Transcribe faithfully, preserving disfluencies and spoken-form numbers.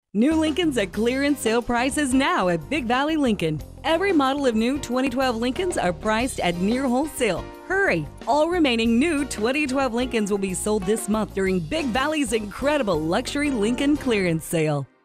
New Lincolns at clearance sale prices now at Big Valley Lincoln. Every model of new twenty twelve Lincolns are priced at near wholesale. Hurry! All remaining new twenty twelve Lincolns will be sold this month during Big Valley's incredible luxury Lincoln clearance sale.